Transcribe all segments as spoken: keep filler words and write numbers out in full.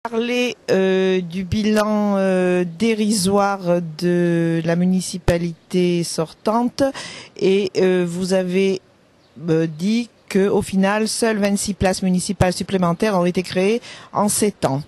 Parler euh, du bilan euh, dérisoire de la municipalité sortante et euh, vous avez euh, dit qu'au final, seules vingt-six places municipales supplémentaires ont été créées en sept ans.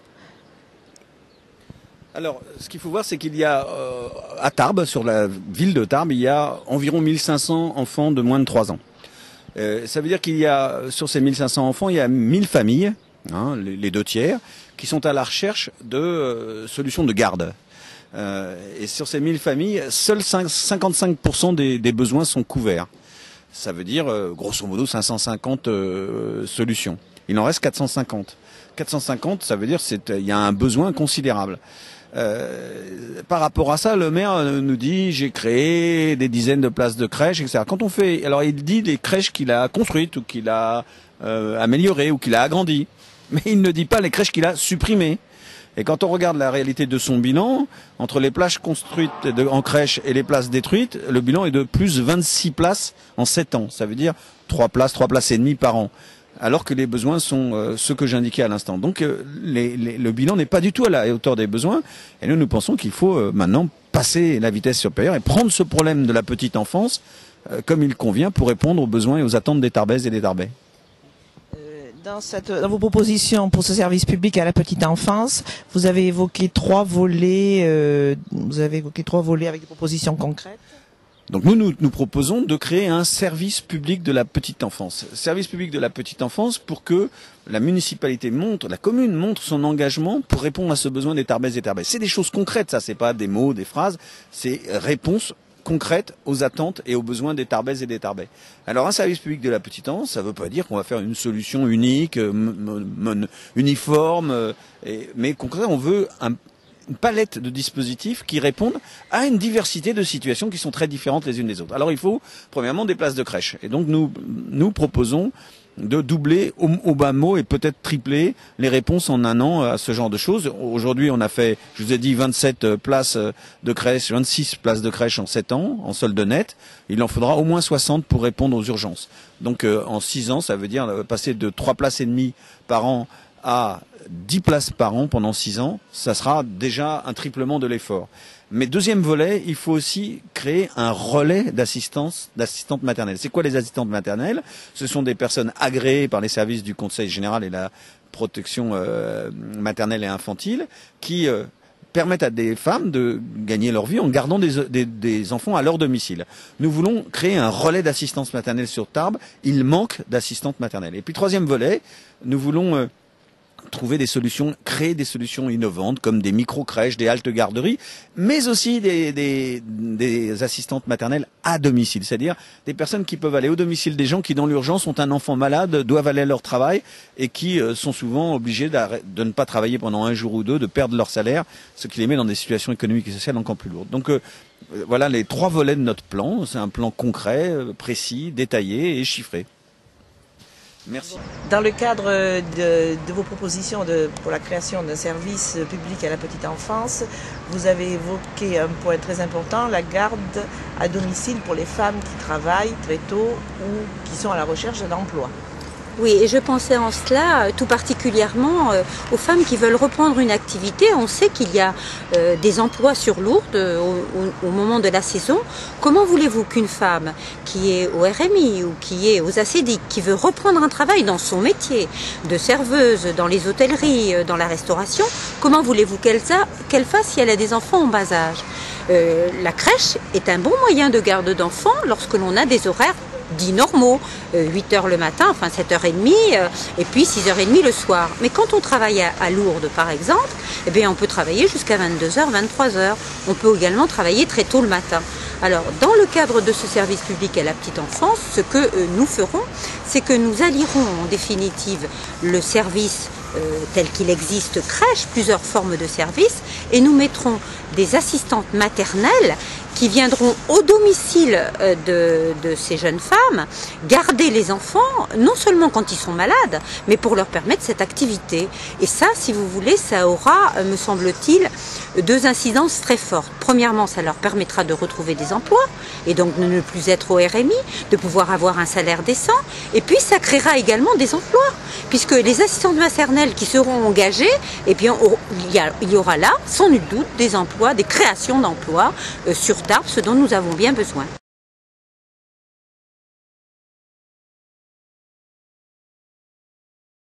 Alors, ce qu'il faut voir, c'est qu'il y a euh, à Tarbes, sur la ville de Tarbes, il y a environ mille cinq cents enfants de moins de trois ans. Euh, ça veut dire qu'il y a, sur ces mille cinq cents enfants, il y a mille familles, hein, les, les deux tiers, qui sont à la recherche de euh, solutions de garde. Euh, et sur ces mille familles, seuls cinquante-cinq pour cent des, des besoins sont couverts. Ça veut dire, euh, grosso modo, cinq cent cinquante euh, solutions. Il en reste quatre cent cinquante. quatre cent cinquante, ça veut dire qu'il y a un besoin considérable. Euh, par rapport à ça, le maire nous dit j'ai créé des dizaines de places de crèches, et cetera. Quand on fait, alors il dit les crèches qu'il a construites ou qu'il a euh, améliorées ou qu'il a agrandies, mais il ne dit pas les crèches qu'il a supprimées. Et quand on regarde la réalité de son bilan, entre les places construites de, en crèche et les places détruites, le bilan est de plus vingt-six places en sept ans. Ça veut dire trois places, trois places et demie par an. Alors que les besoins sont euh, ceux que j'indiquais à l'instant. Donc euh, les, les, le bilan n'est pas du tout à la hauteur des besoins. Et nous, nous pensons qu'il faut euh, maintenant passer la vitesse supérieure et prendre ce problème de la petite enfance euh, comme il convient pour répondre aux besoins et aux attentes des Tarbaises et des Tarbais. Dans, cette, dans vos propositions pour ce service public à la petite enfance, vous avez évoqué trois volets. Euh, vous avez évoqué trois volets avec des propositions concrètes. Donc nous, nous, nous proposons de créer un service public de la petite enfance. Service public de la petite enfance pour que la municipalité montre, la commune montre son engagement pour répondre à ce besoin des Tarbaises et Tarbais. C'est des choses concrètes, ça, c'est pas des mots, des phrases, c'est réponses concrètes aux attentes et aux besoins des Tarbaises et des Tarbais. Alors un service public de la petite enfance, ça ne veut pas dire qu'on va faire une solution unique, uniforme, euh, et, mais concrètement on veut un une palette de dispositifs qui répondent à une diversité de situations qui sont très différentes les unes des autres. Alors il faut, premièrement, des places de crèche. Et donc nous, nous proposons de doubler au, au bas mot et peut-être tripler les réponses en un an à ce genre de choses. Aujourd'hui, on a fait, je vous ai dit, vingt-sept places de crèche, vingt-six places de crèche en sept ans, en solde net. Il en faudra au moins soixante pour répondre aux urgences. Donc euh, en six ans, ça veut dire euh, passer de trois places et demie par an à dix places par an pendant six ans, ça sera déjà un triplement de l'effort. Mais deuxième volet, il faut aussi créer un relais d'assistance, d'assistantes maternelles. C'est quoi les assistantes maternelles? Ce sont des personnes agréées par les services du Conseil général et la protection euh, maternelle et infantile qui euh, permettent à des femmes de gagner leur vie en gardant des, des, des enfants à leur domicile. Nous voulons créer un relais d'assistance maternelle sur Tarbes. Il manque d'assistantes maternelles. Et puis troisième volet, nous voulons euh, trouver des solutions, créer des solutions innovantes comme des micro-crèches, des haltes garderies, mais aussi des, des, des assistantes maternelles à domicile, c'est-à-dire des personnes qui peuvent aller au domicile des gens qui, dans l'urgence, ont un enfant malade, doivent aller à leur travail et qui euh, sont souvent obligés de ne pas travailler pendant un jour ou deux, de perdre leur salaire, ce qui les met dans des situations économiques et sociales encore plus lourdes. Donc euh, voilà les trois volets de notre plan. C'est un plan concret, précis, détaillé et chiffré. Merci. Dans le cadre de, de vos propositions de, pour la création d'un service public à la petite enfance, vous avez évoqué un point très important, la garde à domicile pour les femmes qui travaillent très tôt ou qui sont à la recherche d'un emploi. Oui, et je pensais en cela tout particulièrement euh, aux femmes qui veulent reprendre une activité. On sait qu'il y a euh, des emplois sur Lourdes euh, au, au moment de la saison. Comment voulez-vous qu'une femme qui est au R M I ou qui est aux A C D I C, qui veut reprendre un travail dans son métier de serveuse, dans les hôtelleries, euh, dans la restauration, comment voulez-vous qu'elle qu'elle fasse si elle a des enfants en bas âge? euh, La crèche est un bon moyen de garde d'enfants lorsque l'on a des horaires dits normaux, euh, huit heures le matin, enfin sept heures trente, euh, et puis six heures trente le soir. Mais quand on travaille à, à Lourdes, par exemple, eh bien, on peut travailler jusqu'à vingt-deux heures, vingt-trois heures. On peut également travailler très tôt le matin. Alors, dans le cadre de ce service public à la petite enfance, ce que euh, nous ferons, c'est que nous allierons en définitive le service euh, tel qu'il existe crèche, plusieurs formes de services, et nous mettrons des assistantes maternelles qui viendront au domicile de, de ces jeunes femmes garder les enfants, non seulement quand ils sont malades, mais pour leur permettre cette activité. Et ça, si vous voulez, ça aura, me semble-t-il, deux incidences très fortes. Premièrement, ça leur permettra de retrouver des emplois et donc de ne plus être au R M I, de pouvoir avoir un salaire décent. Et puis, ça créera également des emplois, puisque les assistantes maternelles qui seront engagées, eh bien, il y aura là, sans nul doute, des emplois, des créations d'emplois sur Tarbes, ce dont nous avons bien besoin.